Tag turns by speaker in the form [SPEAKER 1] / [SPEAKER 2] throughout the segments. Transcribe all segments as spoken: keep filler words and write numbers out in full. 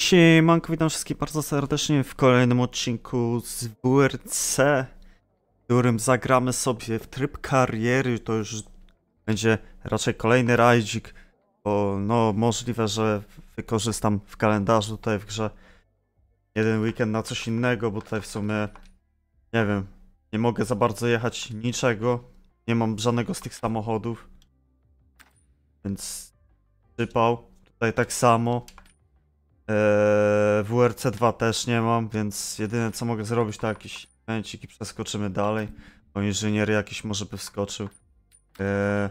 [SPEAKER 1] Siemanko, witam wszystkich bardzo serdecznie w kolejnym odcinku z W R C, w którym zagramy sobie w tryb kariery. To już będzie raczej kolejny rajdzik, bo no możliwe, że wykorzystam w kalendarzu tutaj w grze jeden weekend na coś innego, bo tutaj w sumie, nie wiem, nie mogę za bardzo jechać niczego, nie mam żadnego z tych samochodów, więc przypał, tutaj tak samo. Eee, W R C dwa też nie mam, więc jedyne co mogę zrobić to jakiś pęcik i przeskoczymy dalej. Bo inżynier jakiś może by wskoczył. Eee...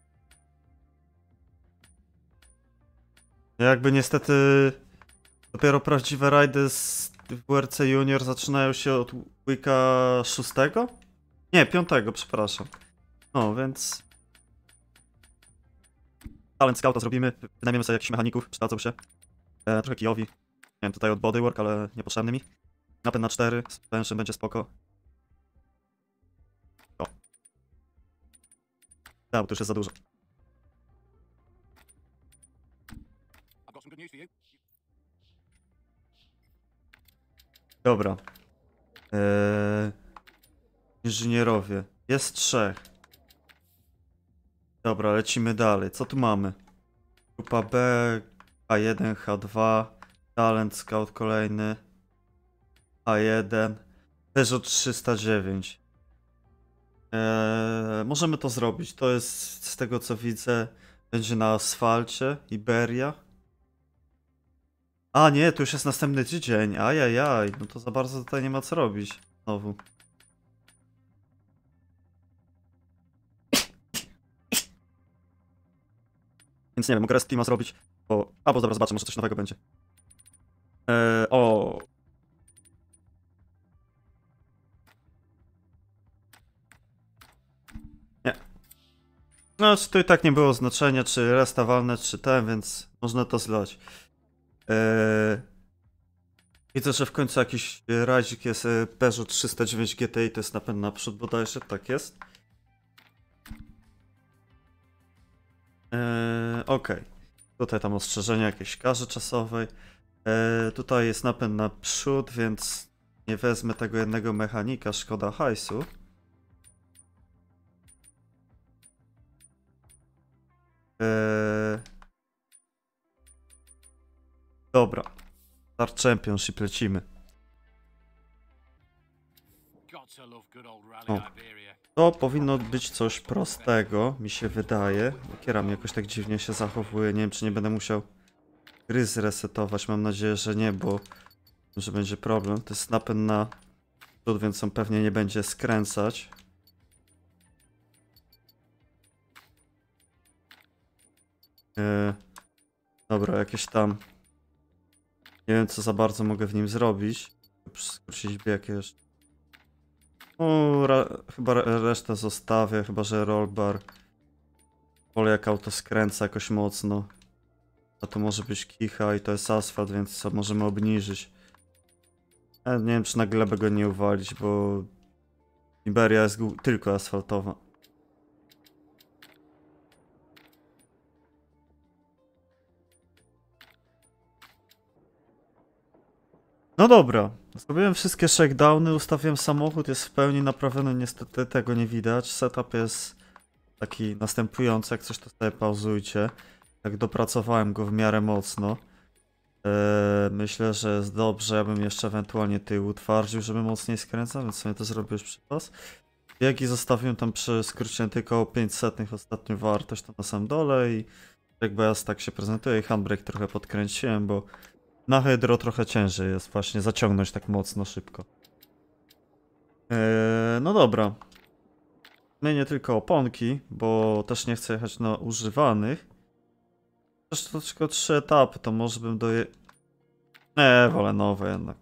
[SPEAKER 1] Jakby niestety dopiero prawdziwe rajdy z W R C Junior zaczynają się od weeka szóstego? Nie, piątego, przepraszam. No, więc... Talent Scouta zrobimy, wynajmiemy sobie jakichś mechaników, przydadzą się. E, trochę kijowi. Nie wiem, tutaj od bodywork, ale niepotrzebny mi. Napęd na cztery, suspension będzie spoko. O. Tak, to już jest za dużo. Dobra. Eee, inżynierowie. Jest trzech. Dobra, lecimy dalej. Co tu mamy? Grupa B, H jeden, H dwa, Talent Scout kolejny, H jeden, Peugeot trzysta dziewięć. Eee, możemy to zrobić. To jest, z tego co widzę, będzie na asfalcie, Iberia. A nie, to już jest następny tydzień. Ajajaj, no to za bardzo tutaj nie ma co robić. Znowu. Więc nie wiem, mogę rest teama zrobić, bo... A, bo dobra, zobaczę, może coś nowego będzie. Eee, o. Nie. No, czy to i tak nie było znaczenia, czy resta walne, czy ten, więc można to zlać. Eee, widzę, że w końcu jakiś rajdzik jest Peugeot trzysta dziewięć G T I, to jest napęd naprzód bodajże, tak jest. Eee, Okej. Okay. Tutaj tam ostrzeżenie jakiejś karzy czasowej. Eee, tutaj jest napęd naprzód, więc nie wezmę tego jednego mechanika, szkoda hajsu. Eee... Dobra. Star Championship lecimy. O. To powinno być coś prostego, mi się wydaje. Kieram jakoś tak dziwnie się zachowuje. Nie wiem, czy nie będę musiał gry zresetować. Mam nadzieję, że nie, bo że będzie problem. To jest napęd na przód, więc on pewnie nie będzie skręcać. Yy, dobra, jakieś tam... Nie wiem, co za bardzo mogę w nim zrobić. Skrócić bieg jeszcze. O, chyba resztę zostawię, chyba że rollbar. Wolę jak auto skręca jakoś mocno. A to może być kicha i to jest asfalt, więc co możemy obniżyć. Ja nie wiem, czy na glebę go nie uwalić, bo Iberia jest tylko asfaltowa. No dobra, zrobiłem wszystkie shakedowny, ustawiłem samochód, jest w pełni naprawiony, niestety tego nie widać. Setup jest taki następujący, jak coś to sobie pauzujcie. Tak dopracowałem go w miarę mocno. Eee, myślę, że jest dobrze, ja bym jeszcze ewentualnie tył utwardził, żeby mocniej skręcał, więc sobie to zrobię już przy was. Biegi zostawiłem tam przy skrócie tylko o pięćset ostatnią wartość, to na samym dole i jakby ja tak się prezentuje i handbrake trochę podkręciłem, bo na hydro trochę ciężej jest właśnie zaciągnąć tak mocno, szybko. Eee, no dobra. Zmienię tylko oponki, bo też nie chcę jechać na używanych. Też to tylko trzy etapy, to może bym doje... Nie, wolę nowe jednak.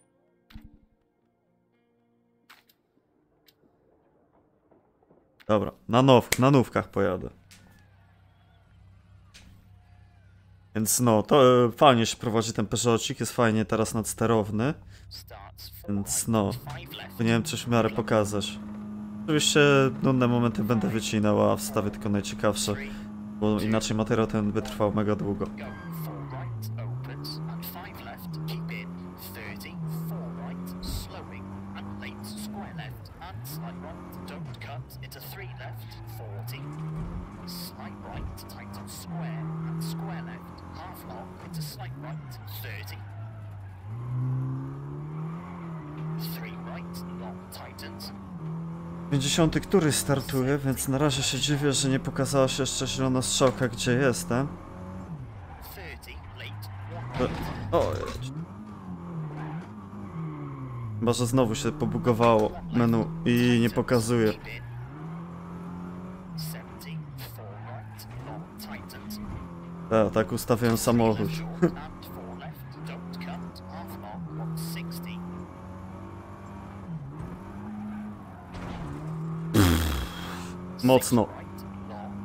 [SPEAKER 1] Dobra, na, now, na nówkach pojadę. Więc no, to e, fajnie się prowadzi ten Peugeotik, jest fajnie teraz nadsterowny. Więc no, powinienem coś w miarę pokazać. Oczywiście nudne momenty będę wycinał, a wstawię tylko najciekawsze, bo inaczej materiał ten by trwał mega długo.
[SPEAKER 2] right, thirty. three right, long tightens.
[SPEAKER 1] pięćdziesiąty który startuje, więc na razie się dziwię, że nie pokazała się jeszcze zielona strzałka, gdzie jestem.
[SPEAKER 2] thirty, late, one
[SPEAKER 1] E, O, jedź. Chyba, że znowu się pobugowało menu i nie pokazuje.
[SPEAKER 2] seventy, four right, long tightens.
[SPEAKER 1] Tak, tak ustawiłem samochód.
[SPEAKER 2] Short and four left, don't cut, half long, one sixty.
[SPEAKER 1] Mocno.
[SPEAKER 2] Right, long.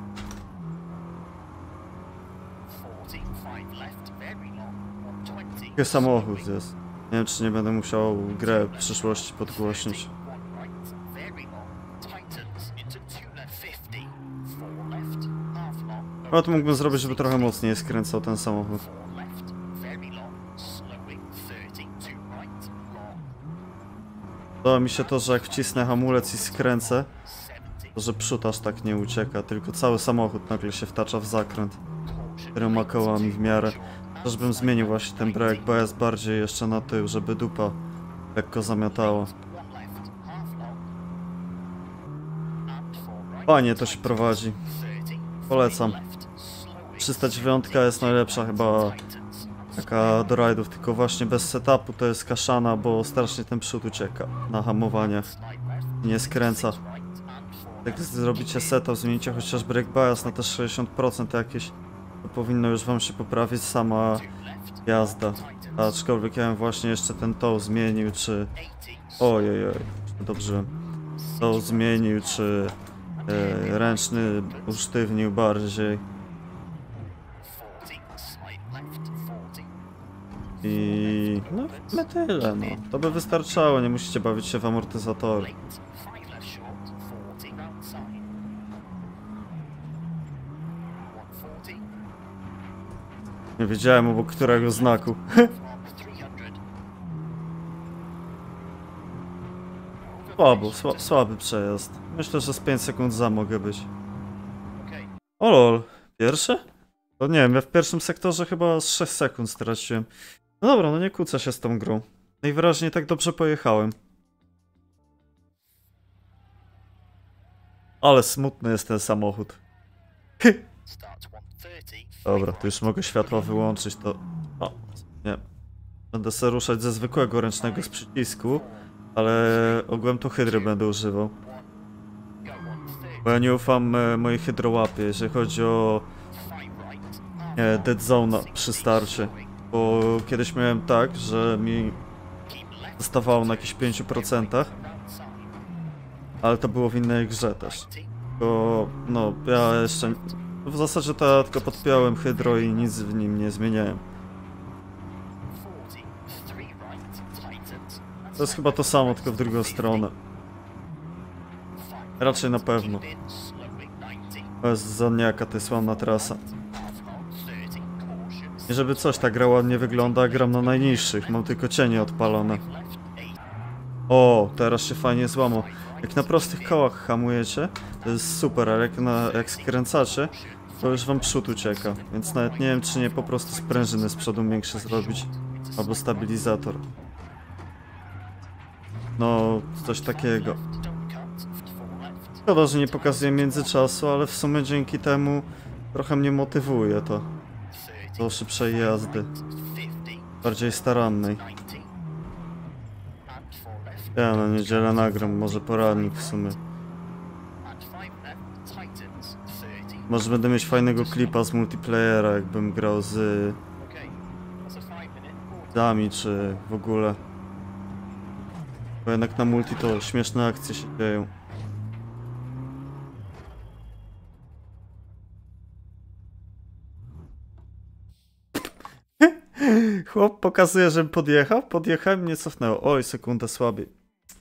[SPEAKER 2] forty, five left, very long, one twenty.
[SPEAKER 1] Jaki samochód jest? Nie wiem, czy nie będę musiał grę w przyszłości podgłośnić.
[SPEAKER 2] One right, very long, tightens into tuner fifty. four left, half long.
[SPEAKER 1] No to mógłbym zrobić, żeby trochę mocniej skręcał ten samochód.
[SPEAKER 2] four left, very long, slowing thirty, two right, long.
[SPEAKER 1] Podoba mi się to, że jak wcisnę hamulec i skręcę,
[SPEAKER 2] seventy,
[SPEAKER 1] to że przód aż tak nie ucieka, tylko cały samochód nagle się wtacza w zakręt, który ma kołami w miarę. Też bym zmienił właśnie ten brake, bo jest bardziej jeszcze na tył, żeby dupa lekko zamiatała.
[SPEAKER 2] one left, half long. And four right,
[SPEAKER 1] Fajnie to się prowadzi.
[SPEAKER 2] thirty,
[SPEAKER 1] Polecam.
[SPEAKER 2] left, slowing
[SPEAKER 1] trzysta dziewięć jest najlepsza chyba
[SPEAKER 2] tightens.
[SPEAKER 1] taka do rajdów, tylko właśnie bez setupu to jest kaszana, bo strasznie ten przód ucieka na hamowaniach.
[SPEAKER 2] Slide left,
[SPEAKER 1] Nie skręca.
[SPEAKER 2] right and four
[SPEAKER 1] Jak zrobicie setup, zmienicie chociaż brake bias na te sześćdziesiąt procent jakieś, to powinno już wam się poprawić sama
[SPEAKER 2] two left,
[SPEAKER 1] jazda.
[SPEAKER 2] tightens.
[SPEAKER 1] Aczkolwiek ja bym właśnie jeszcze ten to zmienił, czy...
[SPEAKER 2] eighty,
[SPEAKER 1] Ojej, dobrze. To zmienił, czy e, ręczny usztywnił bardziej.
[SPEAKER 2] forty, slide left, forty.
[SPEAKER 1] I... no na tyle, no. To by wystarczało, nie musicie bawić się w amortyzatory.
[SPEAKER 2] Late, five left short, forty outside. one forty,
[SPEAKER 1] Nie wiedziałem obok którego znaku.
[SPEAKER 2] long three hundred.
[SPEAKER 1] Słabo, sła, słaby przejazd. Myślę, że z pięć sekund za mogę być.
[SPEAKER 2] Okay,
[SPEAKER 1] O lol, pierwszy? To nie wiem, ja w pierwszym sektorze chyba z sześć sekund straciłem. No dobra, no nie kłócę się z tą grą. Najwyraźniej tak dobrze pojechałem. Ale smutny jest ten samochód.
[SPEAKER 2] start one thirty.
[SPEAKER 1] Dobra, to już mogę światła wyłączyć, to... O, nie. Będę sobie ruszać ze zwykłego ręcznego z przycisku, ale ogółem to hydry będę używał.
[SPEAKER 2] Go one thirty,
[SPEAKER 1] Bo ja nie ufam e, mojej hydrołapie, jeżeli chodzi o
[SPEAKER 2] five right,
[SPEAKER 1] e, dead zone przy starcie. Bo kiedyś miałem tak, że mi
[SPEAKER 2] keep left,
[SPEAKER 1] zostawało na jakichś pięć procent,
[SPEAKER 2] outside.
[SPEAKER 1] ale to było w innej grze też. Bo no, ja jeszcze... W zasadzie to ja tylko podpiąłem hydro i nic w nim nie zmieniałem.
[SPEAKER 2] forty, three right, tightens.
[SPEAKER 1] To jest chyba to samo, tylko w drugą stronę. Raczej na pewno.
[SPEAKER 2] Keep in, slowing ninety.
[SPEAKER 1] To jest za niejaka to jest sławna trasa.
[SPEAKER 2] Half long thirty, caution.
[SPEAKER 1] I żeby coś, ta gra ładnie wygląda, gram na najniższych, mam tylko cienie odpalone.
[SPEAKER 2] Left, eight.
[SPEAKER 1] O, teraz się fajnie złamał. Jak na prostych kołach hamujecie, to jest super, ale jak, na, jak skręcacie, to już wam przód ucieka. Więc nawet nie wiem, czy nie po prostu sprężyny z przodu większe zrobić. Albo stabilizator. No, coś takiego.
[SPEAKER 2] Don't cut, four left.
[SPEAKER 1] Szkoda, że nie pokazuje międzyczasu, ale w sumie dzięki temu trochę mnie motywuje to.
[SPEAKER 2] thirty,
[SPEAKER 1] Do szybszej jazdy.
[SPEAKER 2] fifty,
[SPEAKER 1] Bardziej starannej.
[SPEAKER 2] ninety. And four left.
[SPEAKER 1] Ja na niedzielę nagram, może poradnik w sumie.
[SPEAKER 2] And five left, tightens, thirty.
[SPEAKER 1] Może będę mieć fajnego klipa z multiplayera, jakbym grał z
[SPEAKER 2] Okay, that's a five minute quarter.
[SPEAKER 1] dami, czy w ogóle. Bo jednak na multi to śmieszne akcje się dzieją. Chłop pokazuje, żebym podjechał. Podjechałem, mnie cofnęło. Oj, sekunda słabiej.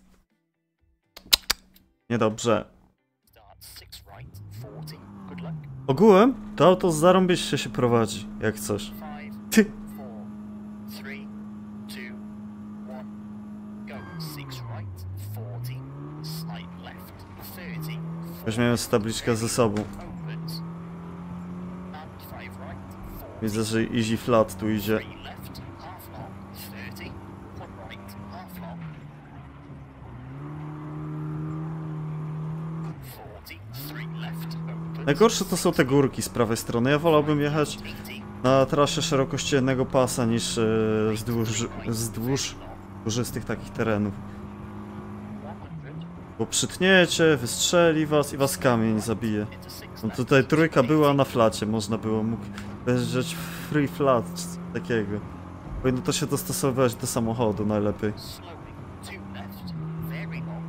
[SPEAKER 1] Niedobrze.
[SPEAKER 2] Start six right, forty. Good luck.
[SPEAKER 1] Ogółem to auto zarąbiście się prowadzi, jak coś.
[SPEAKER 2] Five,
[SPEAKER 1] Ty.
[SPEAKER 2] four, three, two, one. Go six right, forty. Slide left, thirty.
[SPEAKER 1] Weźmiemy z tabliczkę ze sobą.
[SPEAKER 2] Opens. And five right,
[SPEAKER 1] Widzę, że easy flat tu idzie.
[SPEAKER 2] Three left, half long, thirty. One right, half long. forty. Three left, open.
[SPEAKER 1] Najgorsze to są te górki z prawej strony. Ja wolałbym jechać
[SPEAKER 2] eighty.
[SPEAKER 1] na trasie szerokości jednego pasa niż e, wzdłuż, wzdłuż górzystych takich terenów. Bo przytniecie, wystrzeli was i was kamień zabije.
[SPEAKER 2] Into six
[SPEAKER 1] No
[SPEAKER 2] left.
[SPEAKER 1] tutaj trójka była na flacie, można było mógł wjeżdżać free flat, czy coś takiego. Powinno to się dostosowywać do samochodu najlepiej.
[SPEAKER 2] Slowing. Two left. Very long.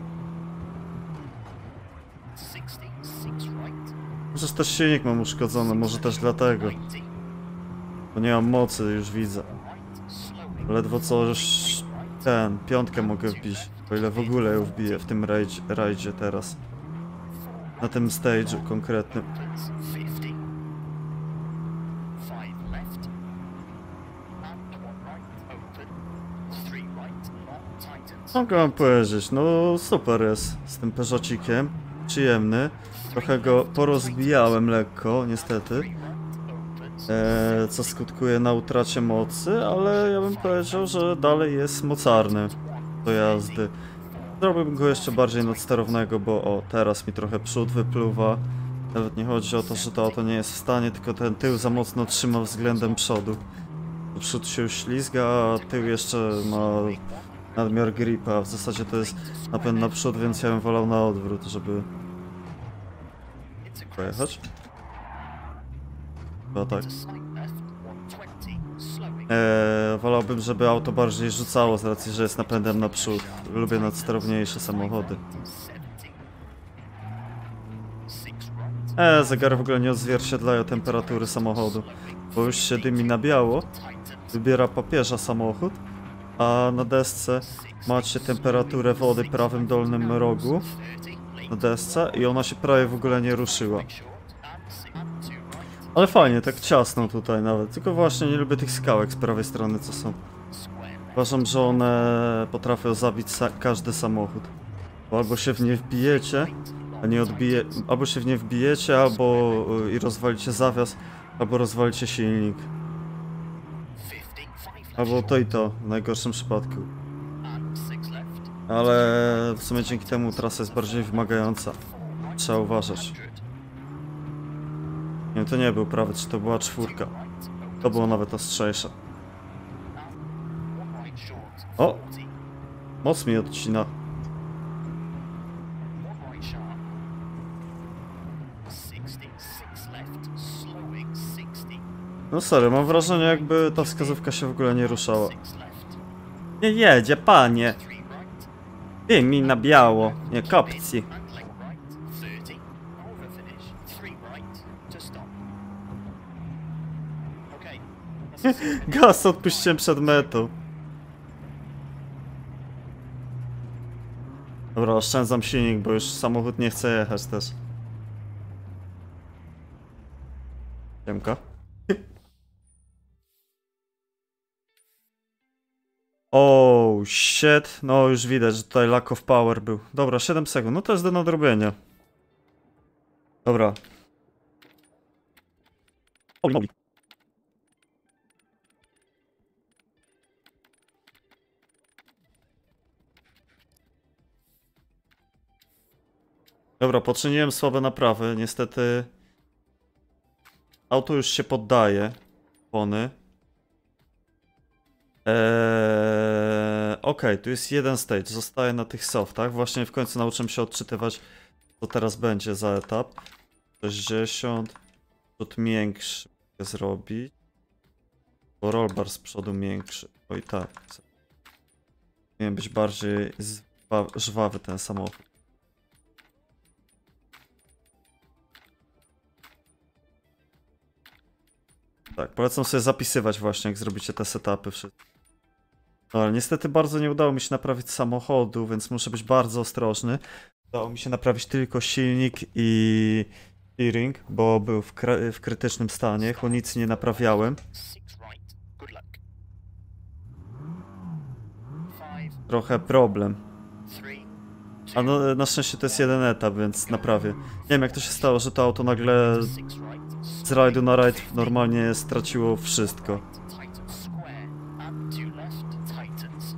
[SPEAKER 2] sixty. Six right.
[SPEAKER 1] Przecież też silnik mam uszkodzony, może też dlatego.
[SPEAKER 2] ninety.
[SPEAKER 1] Bo nie mam mocy, już widzę.
[SPEAKER 2] Right. Slowing.
[SPEAKER 1] Ledwo co już ten, piątkę mogę wbić. O ile w ogóle ją wbiję w tym rajd, rajdzie teraz. Na tym stage'u konkretnym.
[SPEAKER 2] Opens. fifty. Five left. And one right. Open. Three right. Long tightens.
[SPEAKER 1] Mogę wam powiedzieć, no super jest z tym Peugeotcikiem. Przyjemny. Trochę go porozbijałem lekko, niestety. E, co skutkuje na utracie mocy, ale ja bym powiedział, że dalej jest mocarny do jazdy. Zrobiłbym go jeszcze bardziej nadsterownego, bo o, teraz mi trochę przód wypluwa. Nawet nie chodzi o to, że to auto nie jest w stanie, tylko ten tył za mocno trzyma względem przodu. Bo przód się już ślizga, a tył jeszcze ma nadmiar gripa. W zasadzie to jest napęd na przód, więc ja bym wolał na odwrót, żeby pojechać. Chyba tak. Eee, wolałbym, żeby auto bardziej rzucało z racji, że jest napędem na przód. Lubię nadsterowniejsze samochody. Eee, zegary w ogóle nie odzwierciedlają temperatury samochodu, bo już się dymi na biało, wybiera papieża samochód, a na desce macie temperaturę wody w prawym dolnym rogu na desce i ona się prawie w ogóle nie ruszyła. Ale fajnie, tak ciasno tutaj nawet, tylko właśnie nie lubię tych skałek z prawej strony, co są. Uważam, że one potrafią zabić sa każdy samochód. Bo albo się w nie wbijecie, a nie odbije... albo się w nie wbijecie, albo y, i rozwalicie zawias, albo rozwalicie silnik. Albo to i to, w najgorszym przypadku. Ale w sumie dzięki temu trasa jest bardziej wymagająca. Trzeba uważać. Nie wiem, to nie był prawy, czy to była czwórka. To było nawet ostrzejsze. O! Moc mi odcina. No sorry, mam wrażenie, jakby ta wskazówka się w ogóle nie ruszała. Nie jedzie, panie! Ty mi na biało, nie kopci. Gaz odpuściłem przed metą. Dobra, oszczędzam silnik, bo już samochód nie chce jechać też. Ziemka. Oh shit, no już widać, że tutaj lack of power był. Dobra, siedem sekund, no to jest do nadrobienia. Dobra. Dobra, poczyniłem słabe naprawy, niestety auto już się poddaje, opony. Eee, Okej, okay, tu jest jeden stage, zostaje na tych softach, właśnie w końcu nauczyłem się odczytywać, co teraz będzie za etap. sześćdziesiąt, przód miększy mogę zrobić, bo rollbar z przodu miększy, oj tak. Powinien być bardziej żwawy ten samochód. Tak, polecam sobie zapisywać właśnie, jak zrobicie te setupy wszystkie. No, ale niestety bardzo nie udało mi się naprawić samochodu, więc muszę być bardzo ostrożny. Udało mi się naprawić tylko silnik i steering, bo był w, kry w krytycznym stanie, nic nie naprawiałem. Trochę problem. A no, na szczęście to jest jeden etap, więc naprawię. Nie wiem, jak to się stało, że to auto nagle z rajdu na rajd normalnie straciło wszystko.
[SPEAKER 2] Titan square and two left tightens.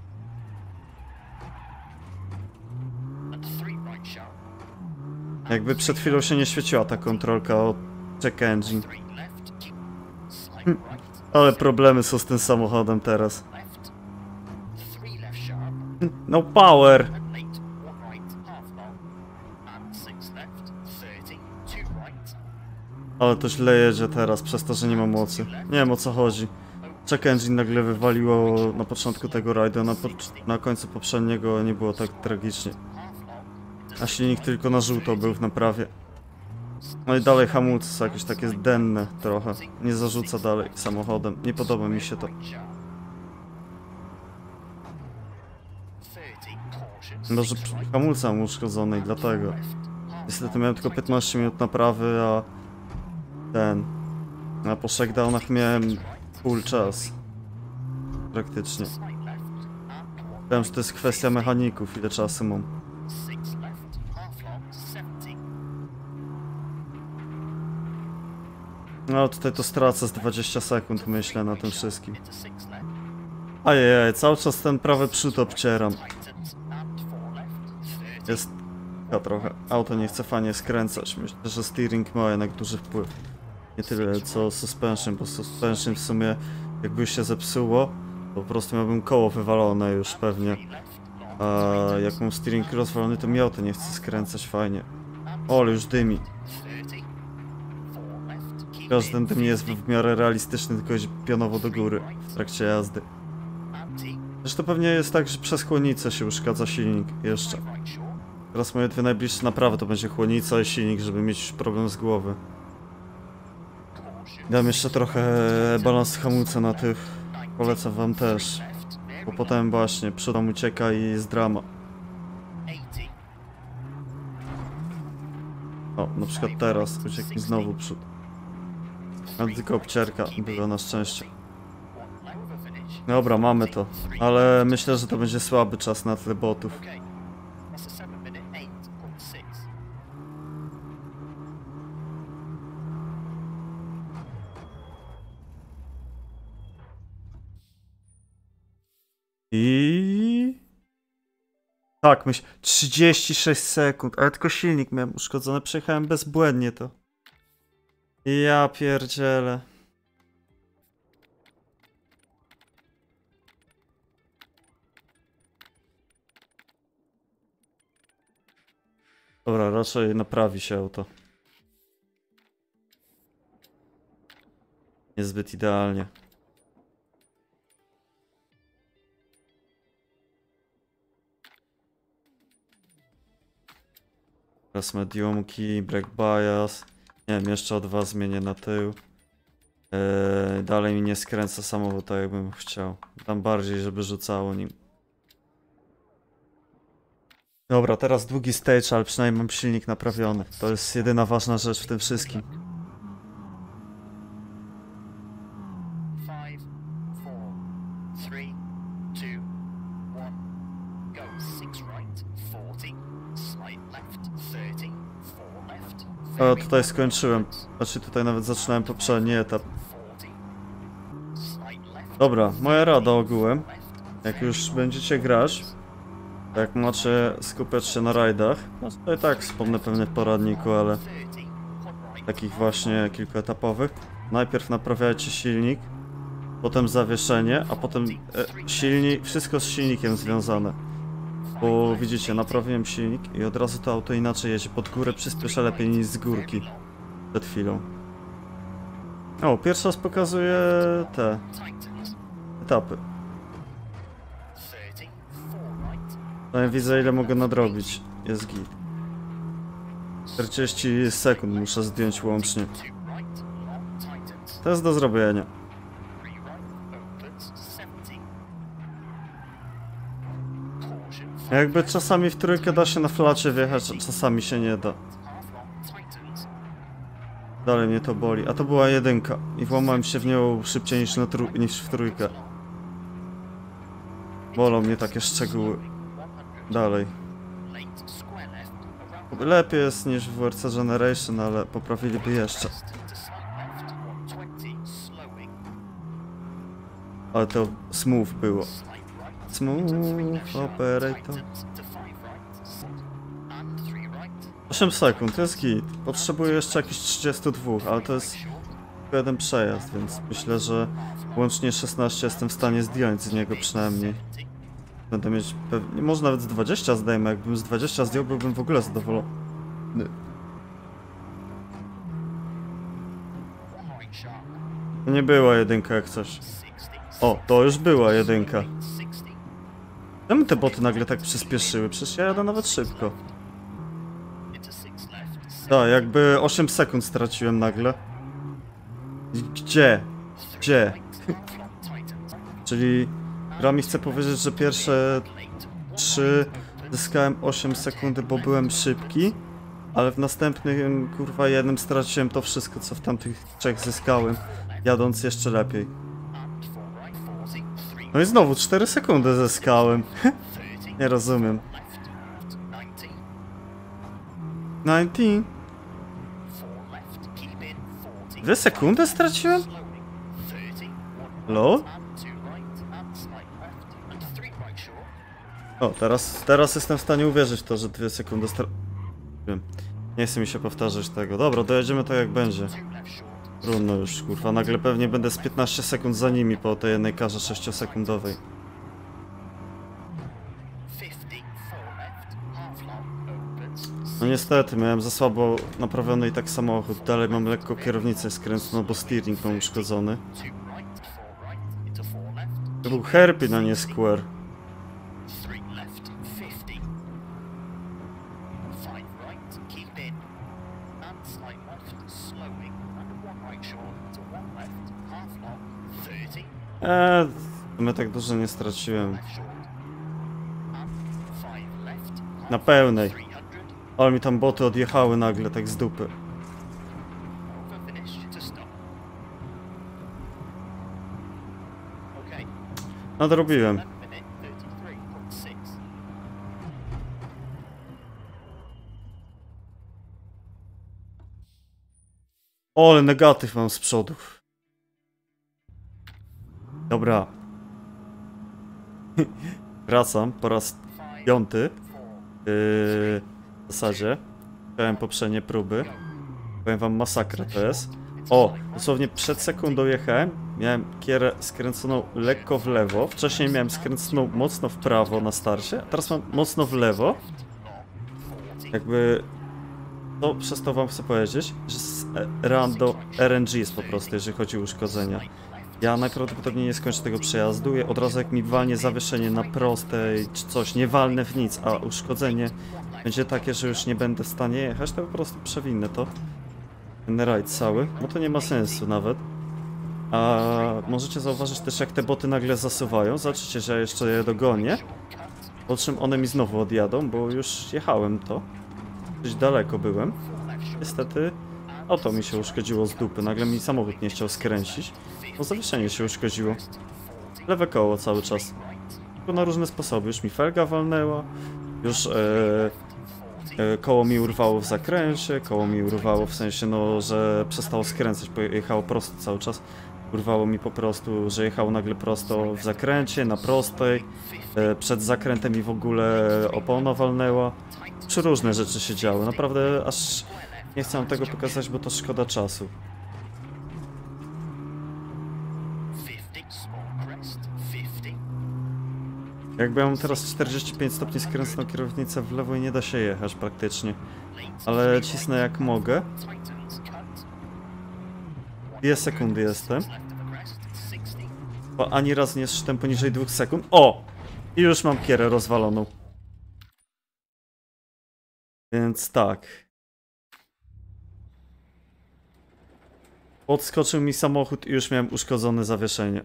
[SPEAKER 2] And three right sharp.
[SPEAKER 1] Jakby przed chwilą się nie świeciła ta kontrolka o check engine.
[SPEAKER 2] Three left. Slight
[SPEAKER 1] Hmm.
[SPEAKER 2] right.
[SPEAKER 1] Ale problemy są z tym samochodem teraz.
[SPEAKER 2] Left. Three left sharp.
[SPEAKER 1] No power!
[SPEAKER 2] And late. One right. Half long. And six left. Thirty. Two right.
[SPEAKER 1] Ale to źle jedzie teraz przez to, że nie ma mocy. Nie wiem o co chodzi. Check engine nagle wywaliło na początku tego rajdu, na, po na końcu poprzedniego nie było tak tragicznie.
[SPEAKER 2] Half long.
[SPEAKER 1] A silnik tylko na żółto był w naprawie. No i dalej hamulce są jakieś takie denne trochę. Nie zarzuca dalej samochodem. Nie podoba mi się to. Może hamulce mam uszkodzone i dlatego. Niestety miałem tylko piętnaście minut naprawy, a ten... Na po shakedownach miałem full czas. Praktycznie. Wiem, że to jest kwestia mechaników, ile czasu mam. No tutaj to stracę z dwadzieścia sekund, myślę, na tym wszystkim. Ajajaj, cały czas ten prawy przód obcieram. Jest... Ja trochę. Auto nie chce fajnie skręcać. Myślę, że steering ma jednak duży wpływ. Nie tyle co suspension, bo suspension w sumie jakby się zepsuło, po prostu miałbym koło wywalone już pewnie. A jak mam steering rozwalony, to mi auto nie chce skręcać fajnie. O, ale już dymi. Każdy dym nie jest w miarę realistyczny, tylko jest pionowo do góry w trakcie jazdy. Zresztą pewnie jest tak, że przez chłodnicę się uszkadza silnik jeszcze. Teraz moje dwie najbliższe naprawy to będzie chłodnica i silnik, żeby mieć problem z głowy. Dam jeszcze trochę balans hamulca na tych. Polecam wam też. Bo potem właśnie przód nam ucieka i jest drama. O, na przykład teraz uciekł mi znowu przód. Ale tylko obcierka była na szczęście. Dobra, mamy to. Ale myślę, że to będzie słaby czas na tle botów. I... Tak, myśl... trzydzieści sześć sekund, ale tylko silnik miałem uszkodzony, przejechałem bezbłędnie to. Ja pierdzielę. Dobra, raczej naprawi się auto. Niezbyt idealnie. Teraz mediumki, brake bias. Nie wiem, jeszcze o dwa zmienię na tył. Eee, dalej mi nie skręca samochód tak jakbym chciał. Tam bardziej, żeby rzucało nim. Dobra, teraz długi stage, ale przynajmniej mam silnik naprawiony. To jest jedyna ważna rzecz w tym wszystkim. O, tutaj skończyłem. Znaczy tutaj nawet zaczynałem poprzedni etap. Dobra, moja rada ogółem. Jak już będziecie grać, jak macie skupiać się na rajdach, no to i tak wspomnę pewnie w poradniku, ale takich właśnie kilkuetapowych. Najpierw naprawiajcie silnik, potem zawieszenie, a potem e, silnik, wszystko z silnikiem związane. Bo widzicie, naprawiłem silnik i od razu to auto inaczej jedzie pod górę, przyspiesza lepiej niż z górki przed chwilą. O, pierwszy raz pokazuje te etapy. No ja widzę, ile mogę nadrobić. Jest git. czterdzieści sekund muszę zdjąć łącznie. To jest do zrobienia. Jakby czasami w trójkę da się na flacie wjechać, a czasami się nie da. Dalej mnie to boli. A to była jedynka. I włamałem się w nią szybciej niż, na trój niż w trójkę. Bolą mnie takie szczegóły. Dalej. Lepiej jest niż w W R C Generation, ale poprawiliby jeszcze. Ale to smooth było. Smooth operator. osiem sekund, to jest git. Potrzebuję jeszcze jakichś trzydzieści dwa, ale to jest tylko jeden przejazd, więc myślę, że łącznie szesnaście jestem w stanie zdjąć z niego przynajmniej. Będę mieć pewnie, może nawet z dwadzieścia zdejmę, jakbym z dwadzieścia zdjął, byłbym w ogóle zadowolony. To nie była jedynka jak coś. O, to już była jedynka. Czemu te boty nagle tak przyspieszyły? Przecież ja jadę nawet szybko. Tak, jakby osiem sekund straciłem nagle. Gdzie? Gdzie? Czyli gra mi chce powiedzieć, że pierwsze trzy zyskałem osiem sekund, bo byłem szybki, ale w następnym, kurwa, jednym straciłem to wszystko, co w tamtych trzech zyskałem, jadąc jeszcze lepiej. No i znowu cztery sekundy zyskałem. Nie rozumiem. dziewiętnaście. Dwie sekundy straciłem? Lol? O, teraz, teraz jestem w stanie uwierzyć w to, że dwie sekundy straciłem. Nie chce mi się powtarzać tego. Dobra, dojedziemy tak jak będzie. Trudno już, kurwa. Nagle pewnie będę z piętnaście sekund za nimi po tej jednej karze sześciosekundowej. No niestety, miałem za słabo naprawiony i tak samochód. Dalej mam lekko kierownicę skręconą, bo steering mam uszkodzony. To był hairpin, a nie square. Eee, my tak dużo nie straciłem. Na pełnej. Ale mi tam boty odjechały nagle, tak z dupy. Nadrobiłem. O, ale negatyw mam z przodu. Dobra. Wracam po raz piąty. Yy, w zasadzie. Miałem poprzednie próby. Powiem wam, masakra to jest. O, dosłownie przed sekundą jechałem. Miałem kierę skręconą lekko w lewo. Wcześniej miałem skręconą mocno w prawo na starcie, a teraz mam mocno w lewo. Jakby... To przez to wam chcę powiedzieć, że z rando R N G jest po prostu, jeżeli chodzi o uszkodzenia. Ja najprawdopodobniej nie skończę tego przejazdu. Od razu jak mi walnie zawieszenie na prostej czy coś, nie walnę w nic, a uszkodzenie będzie takie, że już nie będę w stanie jechać, to po prostu przewinę to. Ten rajd cały, bo to nie ma sensu nawet. A możecie zauważyć też, jak te boty nagle zasuwają. Zobaczycie, że ja jeszcze je dogonię. Po czym one mi znowu odjadą, bo już jechałem to. Dość daleko byłem. Niestety auto mi się uszkodziło z dupy. Nagle mi samochód nie chciał skręcić. Bo zawieszenie się uszkodziło. Lewe koło cały czas. Tylko na różne sposoby. Już mi felga walnęła. Już e, e, koło mi urwało w zakręcie. Koło mi urwało w sensie, no, że przestało skręcać. Jechało prosto cały czas. Urwało mi po prostu, że jechało nagle prosto w zakręcie, na prostej. E, przed zakrętem mi w ogóle opona walnęła. Czy różne rzeczy się działy. Naprawdę aż nie chcę wam tego pokazać, bo to szkoda czasu. Jakby ja mam teraz czterdzieści pięć stopni skręconą kierownicę w lewo i nie da się jechać praktycznie. Ale cisnę jak mogę. Dwie sekundy jestem. Bo ani raz nie zszedłem poniżej dwóch sekund. O! I już mam kierę rozwaloną. Więc tak. Podskoczył mi samochód i już miałem uszkodzone zawieszenie.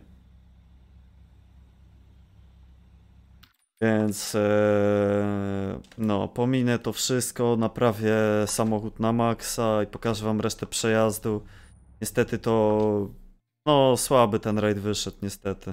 [SPEAKER 1] Więc ee, no, pominę to wszystko, naprawię samochód na maksa i pokażę wam resztę przejazdu. Niestety to... no, słaby ten rajd wyszedł, niestety.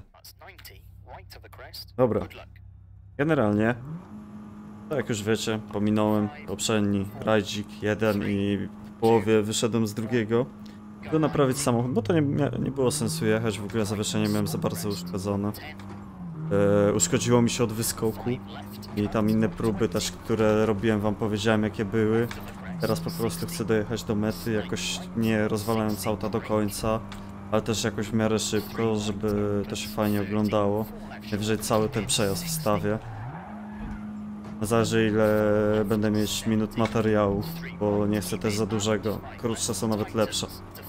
[SPEAKER 1] Dobra. Generalnie, tak jak już wiecie, pominąłem poprzedni rajdzik jeden i w połowie wyszedłem z drugiego. By naprawić samochód, bo to nie, nie było sensu jechać, w ogóle zawieszenie miałem za bardzo uszkodzone. E, uszkodziło mi się od wyskoku i tam inne próby też, które robiłem, wam powiedziałem jakie były. Teraz po prostu chcę dojechać do mety, jakoś nie rozwalając auta do końca, ale też jakoś w miarę szybko, żeby to się fajnie oglądało. Najwyżej cały ten przejazd wstawię. Zależy ile będę mieć minut materiału, bo nie chcę też za dużego. Krótsze są nawet lepsze.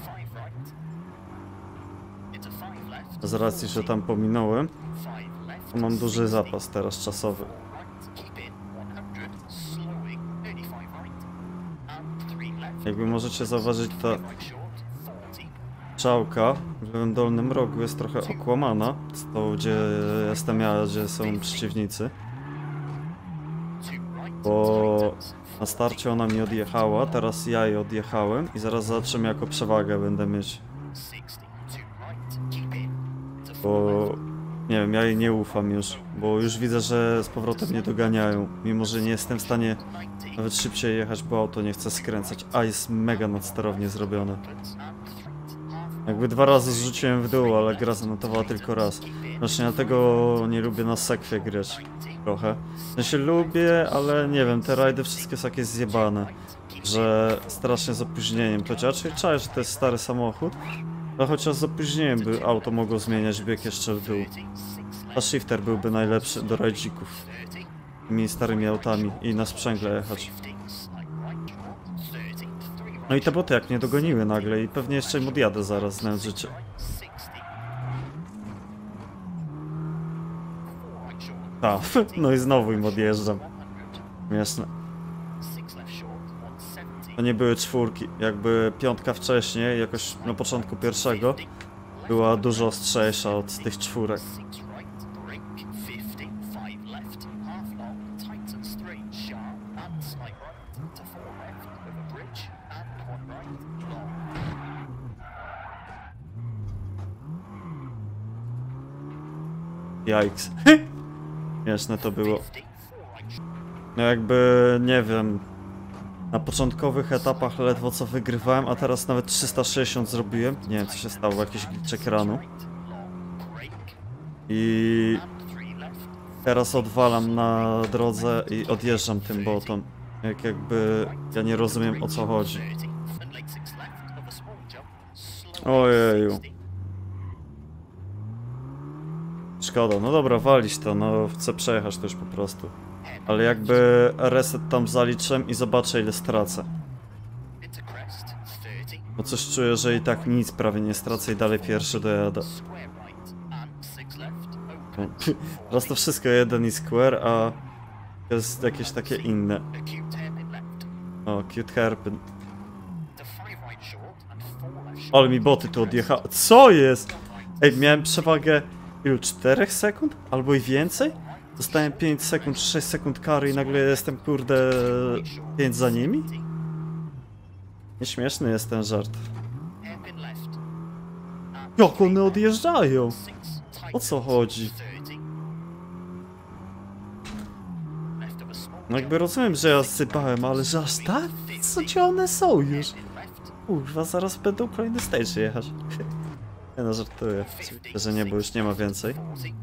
[SPEAKER 1] Z racji, że tam pominąłem, to mam duży zapas teraz czasowy. Jakby możecie zauważyć, ta strzałka w lewym dolnym rogu jest trochę okłamana z tą, gdzie jestem ja, gdzie są przeciwnicy. Bo na starcie ona mi odjechała, teraz ja jej odjechałem i zaraz zobaczymy jaką przewagę będę mieć. Bo nie wiem, ja jej nie ufam już, bo już widzę, że z powrotem mnie doganiają, mimo że nie jestem w stanie nawet szybciej jechać, bo auto nie chce skręcać, a jest mega nadsterownie zrobione. Jakby dwa razy zrzuciłem w dół, ale gra zanotowała tylko raz. Właśnie dlatego nie lubię na sekwie grać trochę. W sensie lubię, ale nie wiem, te rajdy wszystkie są jakieś zjebane, że strasznie z opóźnieniem. Chociaż raczej czaję, że to jest stary samochód, ale chociaż z opóźnieniem by auto mogło zmieniać bieg jeszcze w dół. A shifter byłby najlepszy do rajdzików. Tymi starymi autami i na sprzęgle jechać. No i te boty jak mnie dogoniły nagle i pewnie jeszcze im odjadę zaraz, znając życie. A, no i znowu im odjeżdżam. Śmieszne. To nie były czwórki. Jakby piątka wcześniej, jakoś na początku pierwszego, była dużo ostrzejsza od tych czwórek. Jajks. Śmieszne to było. No jakby, nie wiem, na początkowych etapach ledwo co wygrywałem, a teraz nawet trzysta sześćdziesiąt zrobiłem. Nie wiem co się stało, jakiś glitch ekranu. I teraz odwalam na drodze i odjeżdżam tym botom. Jak jakby ja nie rozumiem o co chodzi. Ojeju. Szkoda, no dobra, walić to, no chcę przejechać to już po prostu. Ale jakby reset tam zaliczę i zobaczę ile stracę. Bo coś czuję, że i tak nic prawie nie stracę i dalej pierwszy dojadę. Teraz to wszystko jeden i square, a jest jakieś takie inne. O, cute hairpin. Ale mi boty tu odjechały. Co jest? Ej, miałem przewagę ilu? czterech sekund? Albo i więcej? Dostałem pięć sekund, sześć sekund kary i nagle jestem kurde pięć za nimi? Nieśmieszny jest ten żart. Jak one odjeżdżają? O co chodzi? No jakby rozumiem, że ja sypałem, ale że aż tak? Co gdzie one są już? Kurwa, zaraz będą kolejny stage jechać. Nie no, żartuję. Oczywiście, że nie, bo już nie ma więcej.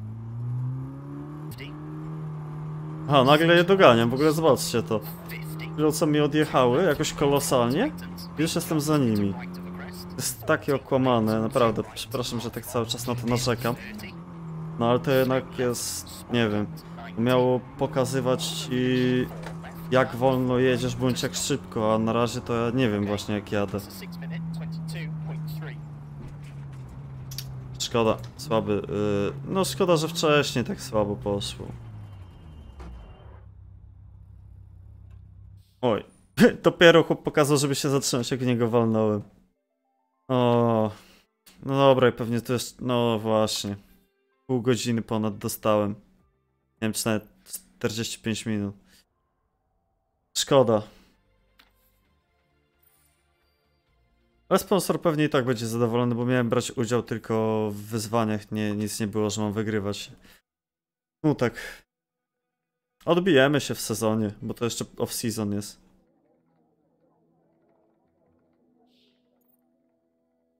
[SPEAKER 1] A, nagle je doganiam, w ogóle zobaczcie to. Tyle co mi odjechały, jakoś kolosalnie, już jestem za nimi. To jest takie okłamane, naprawdę, przepraszam, że tak cały czas na to narzekam. No ale to jednak jest, nie wiem, miało pokazywać ci jak wolno jedziesz, bądź jak szybko, a na razie to ja nie wiem właśnie jak jadę. Szkoda, słaby, yy, no szkoda, że wcześniej tak słabo poszło. Oj, dopiero chłop pokazał, żeby się zatrzymać, jak w niego walnąłem. O, no dobra, i pewnie to jest, no właśnie. Pół godziny ponad dostałem. Nie wiem, czy nawet czterdzieści pięć minut. Szkoda. Ale sponsor pewnie i tak będzie zadowolony, bo miałem brać udział tylko w wyzwaniach, nie, nic nie było, że mam wygrywać. No tak. Odbijemy się w sezonie, bo to jeszcze off-season jest.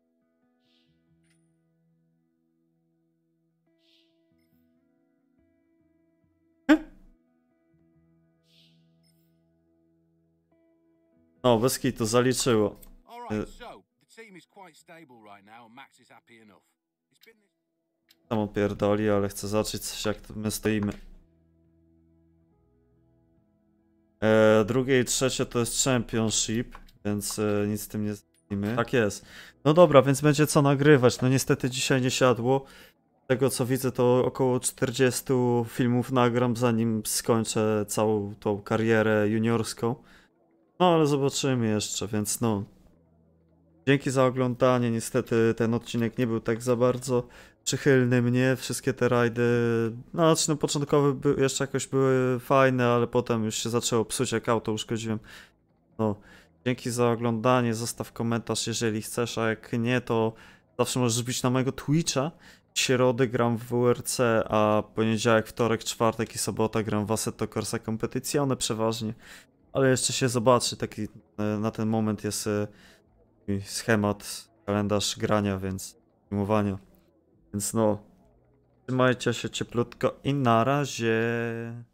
[SPEAKER 1] No, bez kitu, zaliczyło.
[SPEAKER 3] Alright, so the team is quite stable right now and Max is happy enough. It's been this
[SPEAKER 1] Tam opierdoli, ale chcę zobaczyć coś, jak my stoimy. E, drugie i trzecie to jest Championship, więc e, nic z tym nie zrobimy. Tak jest. No dobra, więc będzie co nagrywać. No niestety dzisiaj nie siadło. Z tego co widzę, to około czterdzieści filmów nagram, zanim skończę całą tą karierę juniorską. No ale zobaczymy jeszcze, więc no. Dzięki za oglądanie. Niestety ten odcinek nie był tak za bardzo przychylny mnie. Wszystkie te rajdy, no znaczy no początkowe by, jeszcze jakoś były fajne, ale potem już się zaczęło psuć, jak auto uszkodziłem. No, dzięki za oglądanie. Zostaw komentarz, jeżeli chcesz, a jak nie, to zawsze możesz bić na mojego Twitcha. W środę gram w W R C, a poniedziałek, wtorek, czwartek i sobota gram w Assetto Corsa Competizione przeważnie. Ale jeszcze się zobaczy, taki e, na ten moment jest e, schemat, kalendarz grania, więc filmowania. Więc no, trzymajcie się cieplutko i na razie.